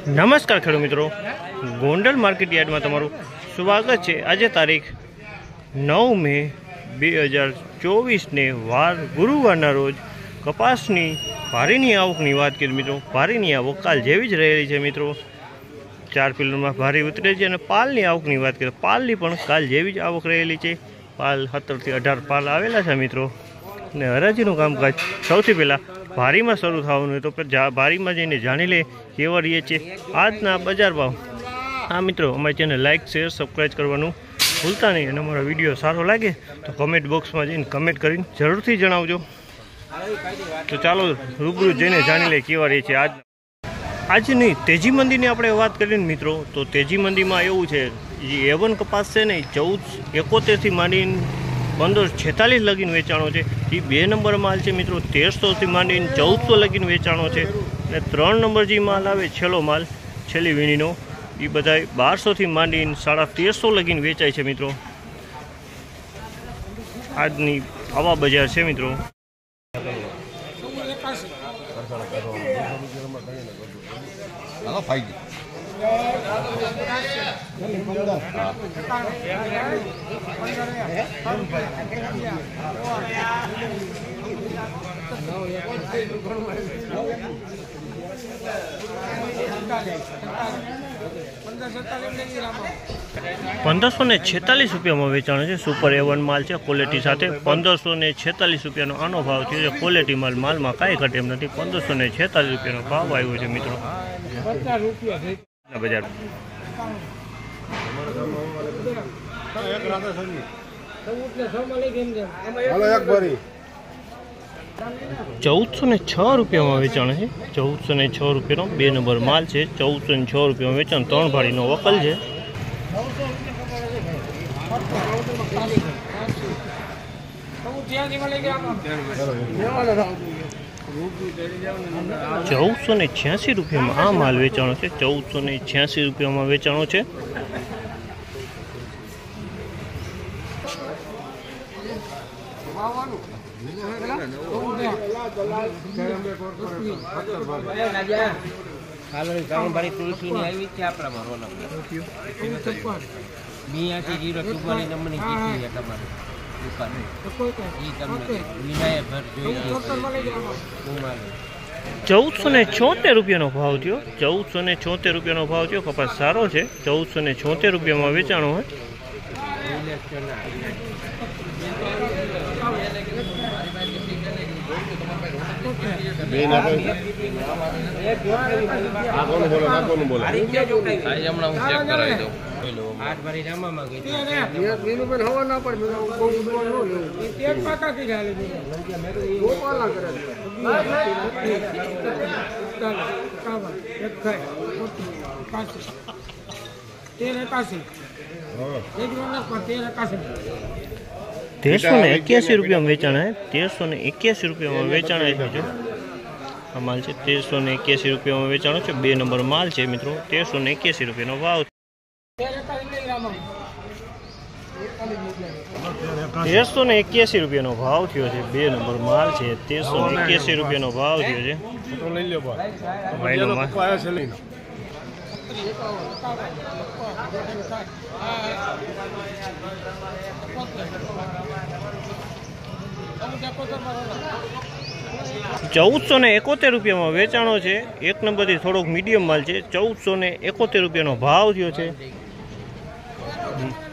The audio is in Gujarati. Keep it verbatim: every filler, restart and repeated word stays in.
નમસ્કાર ખેડૂત મિત્રો, ગોંડલ માર્કેટ યાર્ડમાં તમારું સ્વાગત છે। આજે તારીખ નવ મે બે હજાર ચોવીસને વાર ગુરુવારના રોજ કપાસની ભારીની આવકની વાત કરીએ મિત્રો। ભારીની આવક કાલ જેવી જ રહેલી છે મિત્રો। ચાર પિલરમાં ભારી ઉતરેલી છે અને પાલની આવકની વાત કરીએ પાલની પણ કાલ જેવી જ આવક રહેલી છે। પાલ સત્તરથી અઢાર પાલ આવેલા છે મિત્રો। અને હરાજીનું કામકાજ સૌથી પહેલાં ભારીમાં શરૂ થવાનું હોય તો ભારીમાં જઈને જાણી લે કેવા રહીએ છે આજના બજાર ભાવ। હા મિત્રો, અમારી ચેનલ લાઇક શેર સબસ્ક્રાઈબ કરવાનું ભૂલતા નહીં અને અમારો વિડીયો સારો લાગે તો કમેન્ટ બોક્સમાં જઈને કમેન્ટ કરીને જરૂરથી જણાવજો। તો ચાલો રૂબરૂ જઈને જાણી લે કેવા રહી છે આજ આજની તેજી મંદીની આપણે વાત કરીએ મિત્રો તો તેજી મંદીમાં એવું છે જે એવન કપાસ છે ને ચૌદ એકોતેરથી માંડીને પંદર છેતાલીસ લગીને વેચાણો છે। એ બે નંબર માલ છે મિત્રો તેરસોથી માંડીને ચૌદસો લગીને વેચાણો છે। અને ત્રણ નંબર જે માલ આવે છેલ્લો માલ છેલ્લી વીણીનો એ બધા બારસોથી માંડીને સાડા તેરસો લગીને વેચાય છે મિત્રો। આજની આવા બજાર છે મિત્રો। पंदरसो ने छेतालीस रुपया में वेचाण है। सुपर एवन माल है क्वॉलिटी साथ पंदरसो ने छेतालीस रुपया आनो भाव थयो। क्वॉलिटी माल माल में कई घटे एम नहीं। पंदरसो ने छेतालीस रुपया भाव आयो है मित्रों बजार। चौदसो ने छ रुपया में वेचाण है। चौदसो ने छ रुपया बे नंबर माल है। चौदसो ने छ रुपया में वेचाण त्रण भाड़ी नो वकल है। चौदसो ने छियासी रुपया में आ माल वेचाणो है। चौदसो ने छियासी रुपया में वेचाणो है। चौदसो ने छोतेर रुपया भाव थो। चौदसो ने छोतेर रुपया भाव थो। कपास सारो है। चौदसो ने छोतेर रुपया में वेचाणो है। तेरसो ने इक्यासी रुपया में वेचाणा है। तेरसो ने इक्यासी रुपया में वेचाणा है। आ माल है तेरसो ने इक्यासी रुपया में वेचाणो है। बे नंबर माल है मित्रों। तेरसो ने इक्यासी रुपया भाव। तेरसो ने इक्यासी रुपया भाव थयो है। बे नंबर माल है। तेरसो ने इक्यासी रुपया भाव थयो है। चौदसो ने एकोतेर रुपया में वेचाणो है। एक नंबर थी थोड़ोक मीडियम माल है। चौदसो ने एकोतेर रुपया भाव थयो है।